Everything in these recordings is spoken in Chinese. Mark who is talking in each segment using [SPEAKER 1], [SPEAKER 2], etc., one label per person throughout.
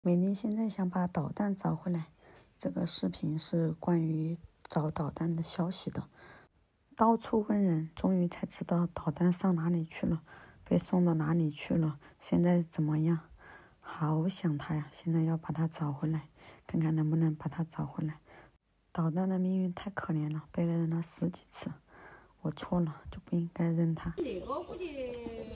[SPEAKER 1] 美丽现在想把导弹找回来。这个视频是关于找导弹的消息的。到处问人，终于才知道导弹上哪里去了，被送到哪里去了，现在怎么样？好想他呀！现在要把他找回来，看看能不能把他找回来。导弹的命运太可怜了，被扔了10几次。我错了，就不应该扔他。
[SPEAKER 2] 那个估计，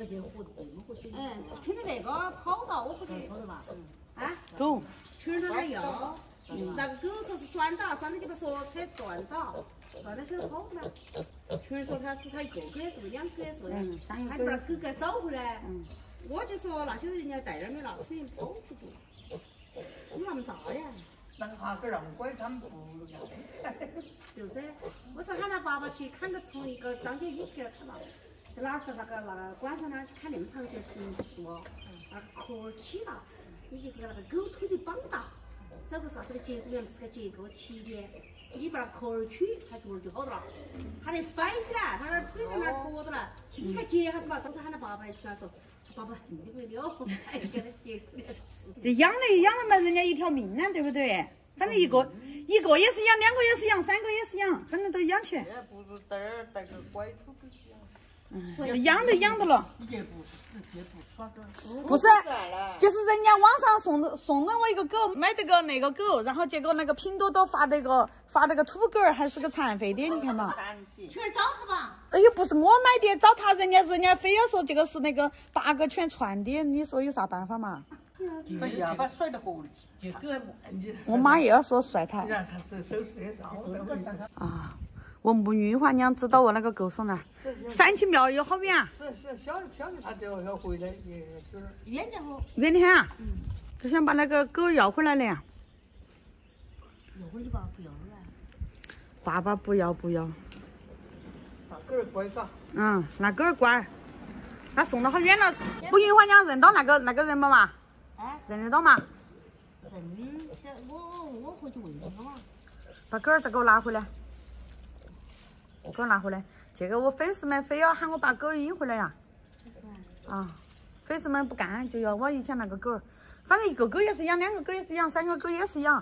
[SPEAKER 2] 肯定那个跑道，我估计跑道吧，啊，
[SPEAKER 1] 狗，
[SPEAKER 2] 圈上还要，那个狗说是拴到，拴到就把所有车断到，断到车跑嘛。圈说他是他一个狗也是不，2个也是不，他就把狗给找回来。我就说那些人家带那儿没拿，肯定跑出去，有那么大呀？
[SPEAKER 3] 那个哈个让鬼他们不要。
[SPEAKER 2] 就是，我说喊他爸爸去砍个从一个张姐一起给他砍了，在哪个那个关上呢？去砍那么长一棵树，那个壳起了，你去给那个狗腿的绑大，找个啥子的结构，不是个结构起的，你把那壳取，它就好了。他那是摆起来，他那腿在那儿拖着了，你去结下子吧。当时喊他爸爸去那说，爸爸恨的不得了，还给他结出来吃。
[SPEAKER 4] 这养了嘛，人家一条命呢，对不对？反正一个也是养，2个也是养，3个也是养，反正都养起。
[SPEAKER 3] 也不如带个拐头给
[SPEAKER 4] 养都养着了。
[SPEAKER 3] 也不耍点。
[SPEAKER 4] 不是，就是人家网上送了我一个狗，买这个那个狗，然后结果那个拼多多发那个土狗还是个残废的，你看嘛。
[SPEAKER 2] 去找他吧。
[SPEAKER 4] 哎呦，不是我买的，找他人家非要说这个是那个8个全串的，你说有啥办法嘛？
[SPEAKER 3] 哎呀，把甩到河里去。
[SPEAKER 4] 我妈也要说甩他。
[SPEAKER 3] 让他手势也少。
[SPEAKER 4] 啊，我母玉华娘知道我那个狗送哪儿，三七庙有好远啊？
[SPEAKER 3] 是小的他就要回来，也就是
[SPEAKER 2] 远点好。
[SPEAKER 4] 远点啊？就想把那个狗要回来了呀。
[SPEAKER 2] 要回去吧，不要了。
[SPEAKER 4] 爸爸不要。
[SPEAKER 3] 把狗儿乖嘎。
[SPEAKER 4] 那狗儿乖。那送到好远了，不玉华娘认到那个人了嘛？
[SPEAKER 2] 哎，
[SPEAKER 4] 认得到嘛？
[SPEAKER 2] 我回去问他嘛。
[SPEAKER 4] 把狗儿再给我拿回来。狗儿拿回来，这个我粉丝们非要喊我把狗儿引回来呀。粉丝们不干，就要我以前那个狗儿，反正一个狗也是养，2个狗也是养，3个狗也是养。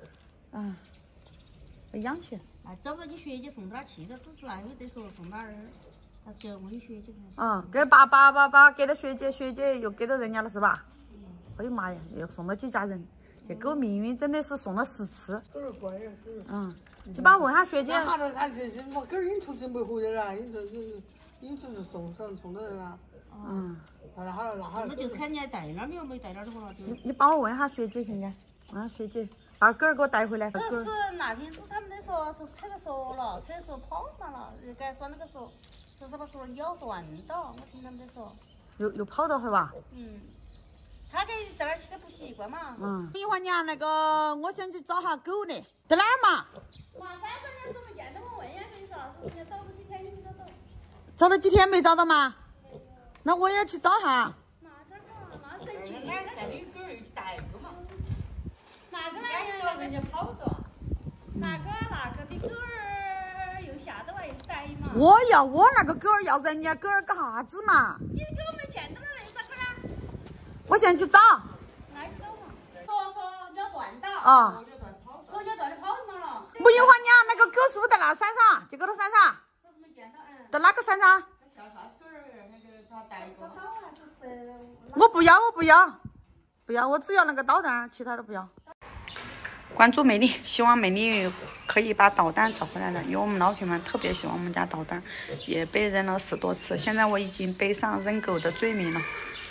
[SPEAKER 4] 养起。
[SPEAKER 2] 找不到你学姐送哪儿去的，只是那有得说送哪儿，他就要问学姐。
[SPEAKER 4] 给爸给了学姐又给到人家了是吧？哎呀妈呀，又送了几家人。这狗命运真的是送了10次。
[SPEAKER 3] 狗儿乖呀，
[SPEAKER 4] 就帮我问下学姐。
[SPEAKER 3] 他这是我狗儿引出去没回来了，引出去送到人了。
[SPEAKER 2] 送的就是看你带哪儿没有带哪儿的话就。
[SPEAKER 4] 你帮我问下学姐现在，问下学姐把狗儿给我带回来。
[SPEAKER 2] 这是那天子他们说车给锁了，车锁跑嘛了，该拴那个锁，说是把锁咬断到，我听他们在说。
[SPEAKER 4] 又跑到去吧？
[SPEAKER 2] 他给在那儿去的不习惯嘛。
[SPEAKER 4] 玉华娘，那个我想去找下狗呢，在哪儿嘛？
[SPEAKER 2] 华山上面是不见得我问呀，跟你说，人家找了几天也没找到。
[SPEAKER 4] 找了几天没找到吗？那我也去找下。
[SPEAKER 2] 那这个那真近。
[SPEAKER 3] 俺现在有狗儿一起带狗嘛。
[SPEAKER 2] 那个
[SPEAKER 3] 叫人家跑的。
[SPEAKER 2] 那个的狗儿又吓得我又带嘛。
[SPEAKER 4] 我那个狗儿要人家狗儿干啥子嘛？
[SPEAKER 2] 你给我们见到了为啥个呢？
[SPEAKER 4] 我现在去找。
[SPEAKER 2] 那去找嘛。说要断到。说要断的跑嘛了。
[SPEAKER 4] 不玉华娘，那个狗是不是在那山上？就搁到山上。
[SPEAKER 2] 说是没见到，
[SPEAKER 4] 在哪个山上？
[SPEAKER 3] 叫啥狗儿？那个他带过。
[SPEAKER 4] 我不要，我只要那个导弹，其他的不要。关注美丽，希望美丽可以把导弹找回来了，因为我们老铁们特别喜欢我们家导弹，也被扔了10多次，现在我已经背上扔狗的罪名了。